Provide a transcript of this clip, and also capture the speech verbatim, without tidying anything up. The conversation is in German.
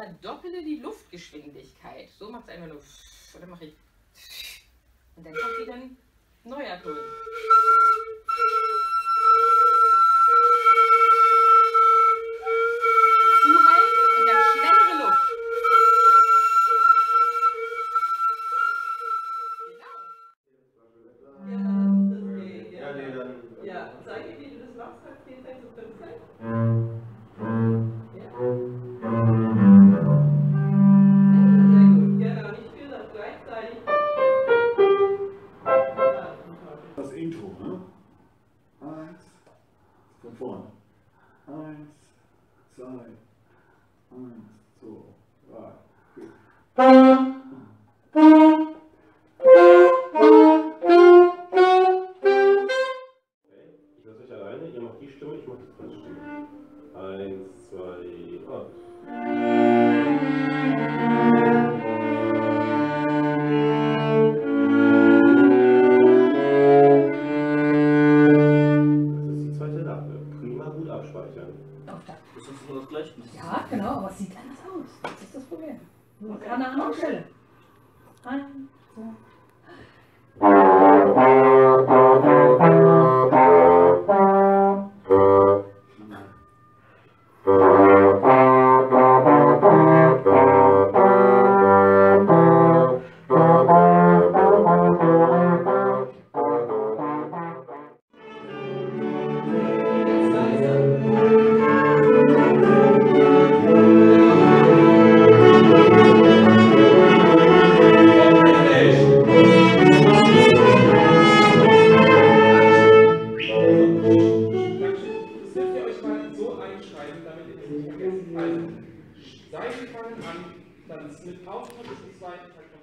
verdopple die Luftgeschwindigkeit. So macht es einfach nur. Oder mache ich. Und dann kommt wieder ein neuer Ton. Zuhalten und dann schnellere Luft. Genau. Ja, nee, dann. Ja, zeig mir, wie du das machst, halt vier, sechs und fünfzehn. Ja. Sehr gut. Genau, nicht viel, das gleichzeitig. Ja, Das Intro, ne? Eins, von vorne. Eins, zwei, eins, zwei, drei, vier. Ich lasse euch alleine, ihr macht die Stimme, ich mach die zweite Stimme. Eins, zwei, und. Das ist die zweite Latte. Prima, gut abspeichern. Auf da. Das ist nur das Gleiche. Ja, genau, aber es sieht anders aus. Das ist das Problem. Nur an einer anderen Stelle. Eins, zwei. Also, Seiten fangen an, dann ist mit Pause bis zum zweiten Takt.